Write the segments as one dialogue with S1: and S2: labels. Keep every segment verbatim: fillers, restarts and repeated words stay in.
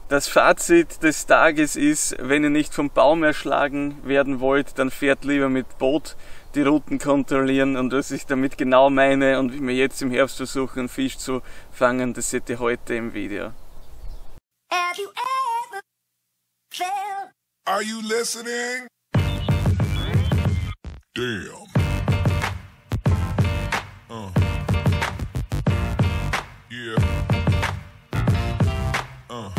S1: Das Fazit des Tages ist, wenn ihr nicht vom Baum erschlagen werden wollt, dann fährt lieber mit Boot die Routen kontrollieren, und was ich damit genau meine und wie wir jetzt im Herbst versuchen, einen Fisch zu fangen, das seht ihr heute im Video.
S2: Have you ever felt?
S3: Are you listening? Damn. Uh. Yeah. Uh.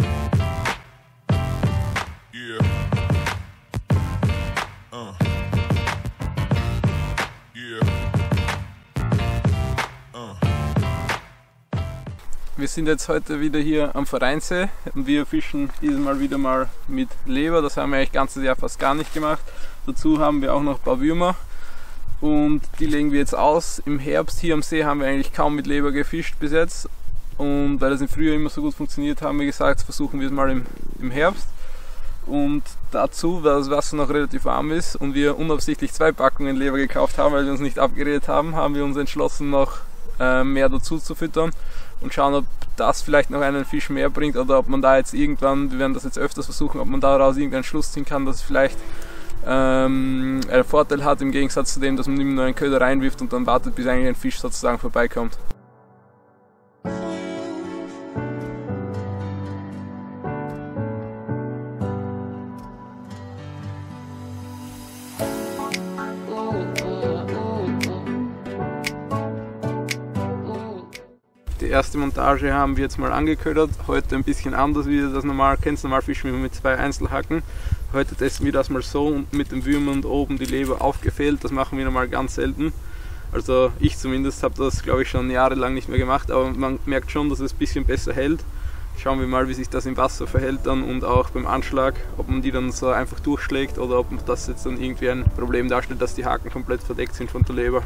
S3: Yeah. Uh. Yeah. Uh.
S4: Wir sind jetzt heute wieder hier am Vereinssee und wir fischen dieses Mal wieder mal mit Leber. Das haben wir eigentlich ganzes Jahr fast gar nicht gemacht. Dazu haben wir auch noch ein paar Würmer und die legen wir jetzt aus. Im Herbst hier am See haben wir eigentlich kaum mit Leber gefischt bis jetzt, und weil das im Frühjahr immer so gut funktioniert, haben wir gesagt, versuchen wir es mal im, im Herbst. Und dazu, weil das Wasser noch relativ warm ist und wir unabsichtlich zwei Packungen Leber gekauft haben, weil wir uns nicht abgeredet haben, haben wir uns entschlossen, noch äh, mehr dazu zu füttern und schauen, ob das vielleicht noch einen Fisch mehr bringt oder ob man da jetzt irgendwann, wir werden das jetzt öfters versuchen, ob man daraus irgendeinen Schluss ziehen kann, dass es vielleicht ähm, einen Vorteil hat im Gegensatz zu dem, dass man immer nur einen Köder reinwirft und dann wartet, bis eigentlich ein Fisch sozusagen vorbeikommt. Die erste Montage haben wir jetzt mal angeködert, heute ein bisschen anders, wie ihr das normal kennt. Normal fischen wir mit zwei Einzelhacken. Heute testen wir das mal so und mit dem Würmer und oben die Leber aufgefehlt. Das machen wir normal ganz selten. Also ich zumindest habe das, glaube ich, schon jahrelang nicht mehr gemacht, aber man merkt schon, dass es ein bisschen besser hält. Schauen wir mal, wie sich das im Wasser verhält dann und auch beim Anschlag, ob man die dann so einfach durchschlägt oder ob das jetzt dann irgendwie ein Problem darstellt, dass die Haken komplett verdeckt sind von der Leber.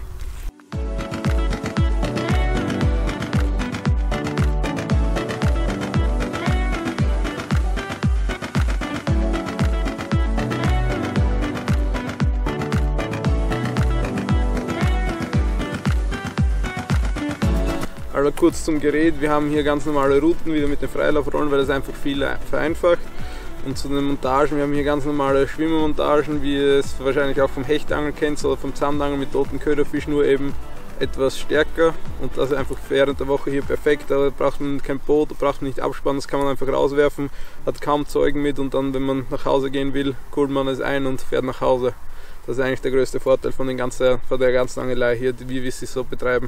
S4: Also kurz zum Gerät, wir haben hier ganz normale Routen wieder mit den Freilaufrollen, weil das einfach viel vereinfacht. Und zu den Montagen, wir haben hier ganz normale Schwimmermontagen, wie ihr es wahrscheinlich auch vom Hechtangeln kennt oder vom Zandangeln mit toten Köderfisch, nur eben etwas stärker. Und das ist einfach während der Woche hier perfekt, da braucht man kein Boot, da braucht man nicht abspannen, das kann man einfach rauswerfen, hat kaum Zeugen mit und dann, wenn man nach Hause gehen will, holt man es ein und fährt nach Hause. Das ist eigentlich der größte Vorteil von, den ganzen, von der ganzen Angelei hier, wie wir sie so betreiben.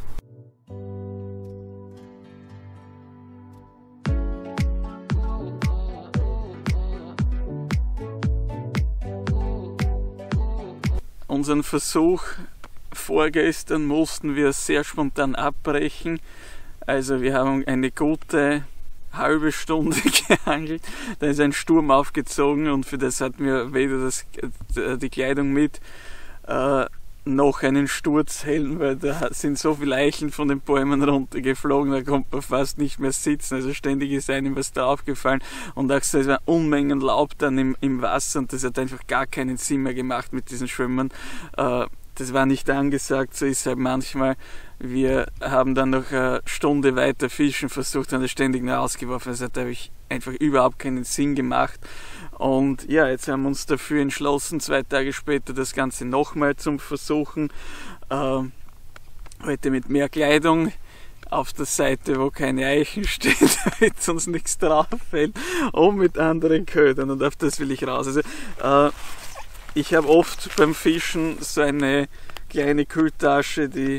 S1: Unseren Versuch vorgestern mussten wir sehr spontan abbrechen. Also wir haben eine gute halbe Stunde geangelt. Da ist ein Sturm aufgezogen und für das hatten wir weder das, die Kleidung mit, äh, noch einen Sturzhelm, weil da sind so viele Eicheln von den Bäumen runtergeflogen, da konnte man fast nicht mehr sitzen, also ständig ist einem was da aufgefallen und auch so, es war Unmengen Laub dann im, im Wasser und das hat einfach gar keinen Sinn mehr gemacht mit diesen Schwimmern. Äh, das war nicht angesagt, so ist es halt manchmal. Wir haben dann noch eine Stunde weiter fischen versucht und das ständig nur ausgeworfen, das hat einfach überhaupt keinen Sinn gemacht. Und ja, jetzt haben wir uns dafür entschlossen, zwei Tage später das Ganze nochmal zum Versuchen. Äh, heute mit mehr Kleidung auf der Seite, wo keine Eichen stehen, damit uns nichts drauf fällt, und mit anderen Ködern, und auf das will ich raus. Also, äh, ich habe oft beim Fischen so eine kleine Kühltasche, die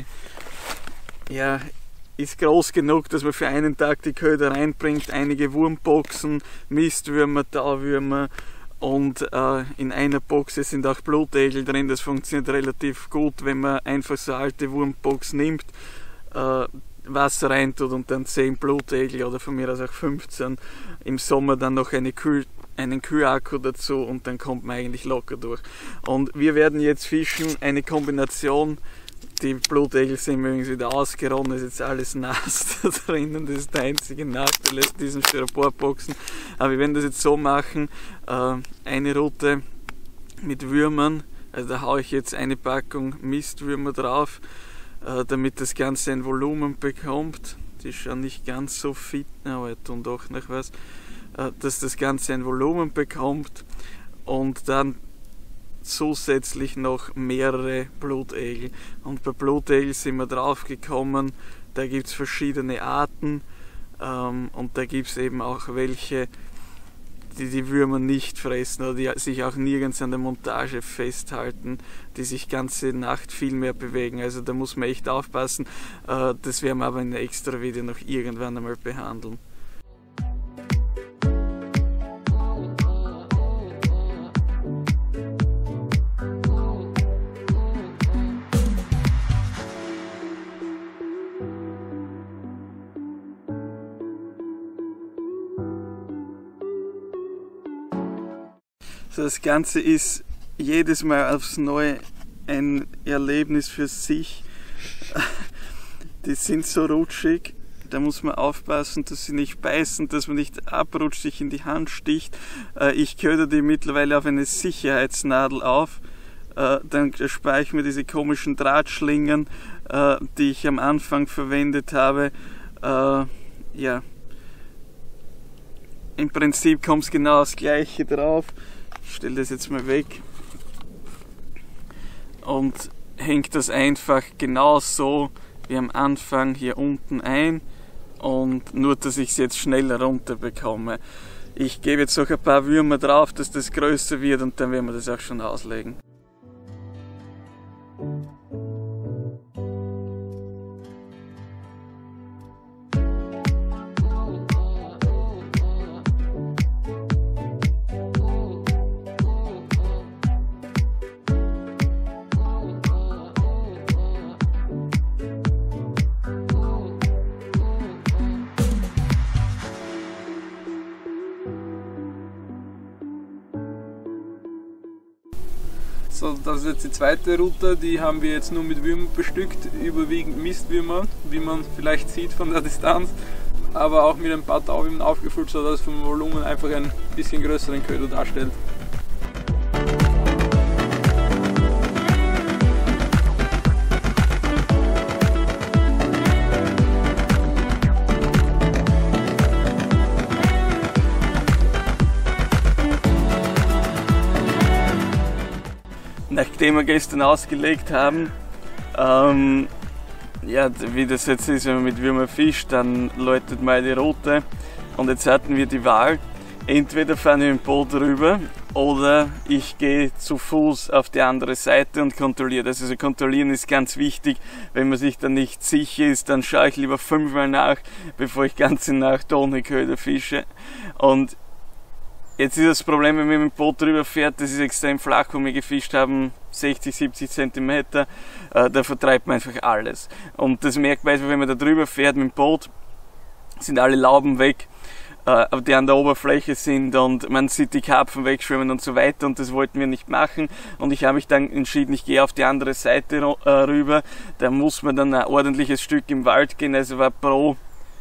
S1: ja, ist groß genug, dass man für einen Tag die Köder reinbringt, einige Wurmboxen, Mistwürmer, Tauwürmer und äh, in einer Box sind auch Blutegel drin. Das funktioniert relativ gut, wenn man einfach so eine alte Wurmbox nimmt, äh, Wasser reintut und dann zehn Blutegel oder von mir aus auch fünfzehn. Im Sommer dann noch eine Kühl, einen Kühlakku dazu und dann kommt man eigentlich locker durch. Und wir werden jetzt fischen, eine Kombination. Die Blutegel sind übrigens wieder ausgeronnen, ist jetzt alles nass da drinnen, das ist der einzige Nachteil aus diesen Styroporboxen. Aber wir werden das jetzt so machen, äh, eine Route mit Würmern, also da haue ich jetzt eine Packung Mistwürmer drauf, äh, damit das Ganze ein Volumen bekommt. die schon nicht ganz so fit, aber tun doch noch was, äh, dass das Ganze ein Volumen bekommt und dann zusätzlich noch mehrere Blutegel. Und bei Blutegel sind wir drauf gekommen, da gibt es verschiedene Arten ähm, und da gibt es eben auch welche, die die Würmer nicht fressen oder die sich auch nirgends an der Montage festhalten, die sich ganze Nacht viel mehr bewegen. Also da muss man echt aufpassen. Äh, das werden wir aber in einem extra Video noch irgendwann einmal behandeln. Das Ganze ist jedes Mal aufs Neue ein Erlebnis für sich. Die sind so rutschig, da muss man aufpassen, dass sie nicht beißen, dass man nicht abrutscht, sich in die Hand sticht. Ich köder die mittlerweile auf eine Sicherheitsnadel auf. Dann spare ich mir diese komischen Drahtschlingen, die ich am Anfang verwendet habe. Ja, im Prinzip kommt es genau das Gleiche drauf. Ich stelle das jetzt mal weg und hängt das einfach genau so wie am Anfang hier unten ein, und nur dass ich es jetzt schneller runter bekomme. Ich gebe jetzt noch ein paar Würmer drauf, dass das größer wird, und dann werden wir das auch schon auslegen.
S4: So, das ist jetzt die zweite Route, die haben wir jetzt nur mit Würmern bestückt, überwiegend Mistwürmer, wie man vielleicht sieht von der Distanz, aber auch mit ein paar Tauwürmern aufgefüllt, sodass es vom Volumen einfach ein bisschen größeren Köder darstellt.
S1: Nachdem wir gestern ausgelegt haben, ähm, ja, wie das jetzt ist, wenn man mit Würmern fischt, dann läutet mal die Route, und jetzt hatten wir die Wahl, entweder fahren wir im Boot rüber oder ich gehe zu Fuß auf die andere Seite und kontrolliere das. Also kontrollieren ist ganz wichtig. Wenn man sich dann nicht sicher ist, dann schaue ich lieber fünfmal nach, bevor ich ganze Nacht ohne Köder fische. Und jetzt ist das Problem, wenn man mit dem Boot drüber fährt, das ist extrem flach, wo wir gefischt haben, sechzig, siebzig Zentimeter, äh, da vertreibt man einfach alles. Und das merkt man, wenn man da drüber fährt mit dem Boot, sind alle Lauben weg, äh, die an der Oberfläche sind, und man sieht die Karpfen wegschwimmen und so weiter, und das wollten wir nicht machen. Und ich habe mich dann entschieden, ich gehe auf die andere Seite äh, rüber, da muss man dann ein ordentliches Stück im Wald gehen, also war pro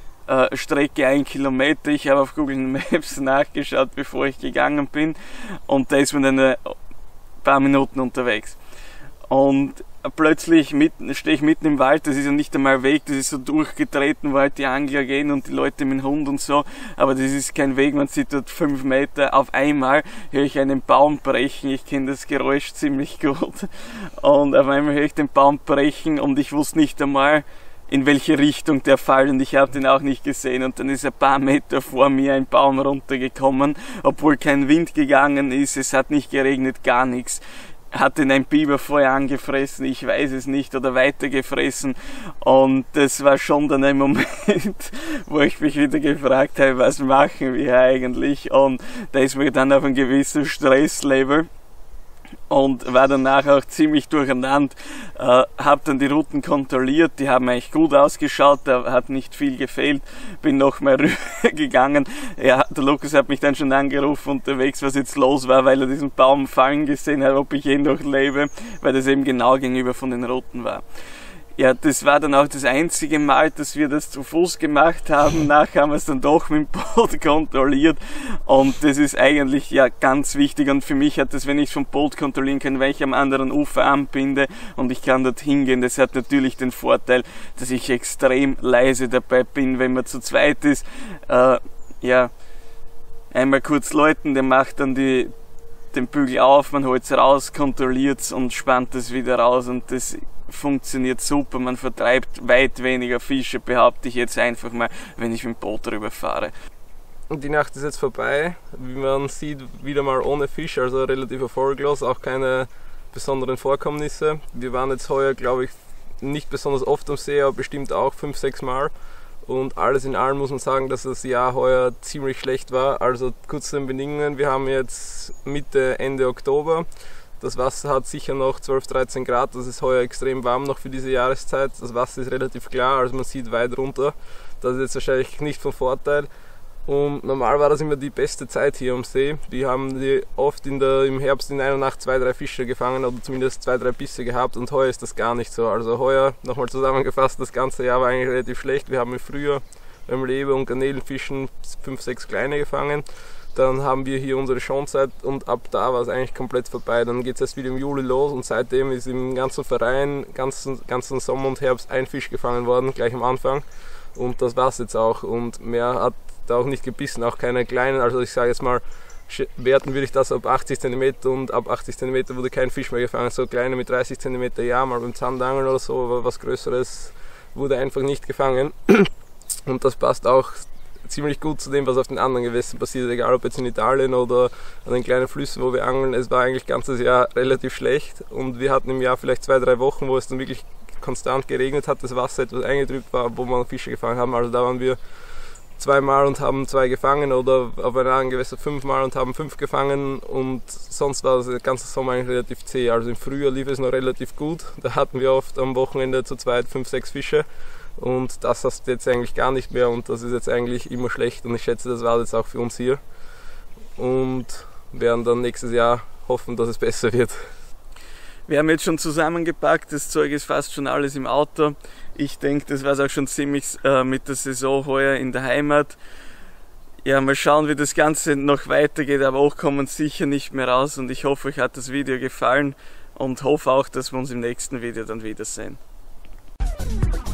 S1: Strecke ein Kilometer. Ich habe auf Google Maps nachgeschaut, bevor ich gegangen bin, und da ist man dann ein paar Minuten unterwegs. Und plötzlich mitten, stehe ich mitten im Wald, das ist ja nicht einmal Weg, das ist so durchgetreten, wo halt die Angler gehen und die Leute mit dem Hund und so, aber das ist kein Weg, man sieht dort fünf Meter. Auf einmal höre ich einen Baum brechen, ich kenne das Geräusch ziemlich gut, und auf einmal höre ich den Baum brechen, und ich wusste nicht einmal, in welche Richtung der fällt, und ich habe den auch nicht gesehen, und dann ist ein paar Meter vor mir ein Baum runtergekommen, obwohl kein Wind gegangen ist, es hat nicht geregnet, gar nichts. Hat den ein Biber vorher angefressen, ich weiß es nicht, oder weitergefressen, und das war schon dann ein Moment, wo ich mich wieder gefragt habe, was machen wir eigentlich, und da ist mir dann auf ein gewisses Stresslevel, und war danach auch ziemlich durcheinander, äh, habe dann die Routen kontrolliert, die haben eigentlich gut ausgeschaut, da hat nicht viel gefehlt, bin noch mal rübergegangen, ja, der Lukas hat mich dann schon angerufen unterwegs, was jetzt los war, weil er diesen Baum fallen gesehen hat, ob ich eh noch lebe, weil das eben genau gegenüber von den Routen war. ja, das war dann auch das einzige Mal, dass wir das zu Fuß gemacht haben. Nachher haben wir es dann doch mit dem Boot kontrolliert und das ist eigentlich ja ganz wichtig und für mich hat das, wenn ich vom Boot kontrollieren kann, wenn ich am anderen Ufer anbinde und ich kann dort hingehen, das hat natürlich den Vorteil, dass ich extrem leise dabei bin, wenn man zu zweit ist. Äh, ja, einmal kurz läuten, der macht dann die, den Bügel auf, man holt es raus, kontrolliert es und spannt es wieder raus und das funktioniert super, man vertreibt weit weniger Fische, behaupte ich jetzt einfach mal, wenn ich mit dem Boot drüber fahre.
S4: Die Nacht ist jetzt vorbei, wie man sieht, wieder mal ohne Fisch, also relativ erfolglos, auch keine besonderen Vorkommnisse. Wir waren jetzt heuer, glaube ich, nicht besonders oft am See, aber bestimmt auch fünf, sechs Mal. Und alles in allem muss man sagen, dass das Jahr heuer ziemlich schlecht war. Also kurz zu den Bedingungen, wir haben jetzt Mitte, Ende Oktober. Das Wasser hat sicher noch zwölf, dreizehn Grad, das ist heuer extrem warm noch für diese Jahreszeit. Das Wasser ist relativ klar, also man sieht weit runter. Das ist jetzt wahrscheinlich nicht von Vorteil. Und normal war das immer die beste Zeit hier am See. Die haben die oft in der, im Herbst in einer Nacht zwei, drei Fische gefangen oder zumindest zwei, drei Bisse gehabt und heuer ist das gar nicht so. Also heuer, nochmal zusammengefasst, das ganze Jahr war eigentlich relativ schlecht. Wir haben im Frühjahr beim Leber- und Garnelenfischen fünf, sechs kleine gefangen. Dann haben wir hier unsere Schonzeit und ab da war es eigentlich komplett vorbei. Dann geht es erst wieder im Juli los und seitdem ist im ganzen Verein, ganzen, ganzen Sommer und Herbst ein Fisch gefangen worden, gleich am Anfang. Und das war es jetzt auch und mehr hat da auch nicht gebissen, auch keine kleinen. Also ich sage jetzt mal, werten würde ich das ab achtzig Zentimeter und ab achtzig Zentimeter wurde kein Fisch mehr gefangen. So kleine mit dreißig Zentimeter ja, mal beim Zandangeln oder so, aber was Größeres wurde einfach nicht gefangen. Und das passt auch ziemlich gut zu dem, was auf den anderen Gewässern passiert, egal ob jetzt in Italien oder an den kleinen Flüssen, wo wir angeln. Es war eigentlich ganzes Jahr relativ schlecht und wir hatten im Jahr vielleicht zwei, drei Wochen, wo es dann wirklich konstant geregnet hat, das Wasser etwas eingetrübt war, wo wir Fische gefangen haben. Also da waren wir zweimal und haben zwei gefangen oder auf einem anderen Gewässer fünfmal und haben fünf gefangen und sonst war das ganze Sommer eigentlich relativ zäh. Also im Frühjahr lief es noch relativ gut, da hatten wir oft am Wochenende zu zweit fünf, sechs Fische. Und das hast du jetzt eigentlich gar nicht mehr und das ist jetzt eigentlich immer schlecht und ich schätze, das war jetzt auch für uns hier und werden dann nächstes Jahr hoffen, dass es besser wird.
S1: Wir haben jetzt schon zusammengepackt, das Zeug ist fast schon alles im Auto. Ich denke, das war es auch schon ziemlich äh, mit der Saison heuer in der Heimat. Ja, mal schauen, wie das Ganze noch weitergeht, aber auch kommen sicher nicht mehr raus und ich hoffe, euch hat das Video gefallen und hoffe auch, dass wir uns im nächsten Video dann wiedersehen.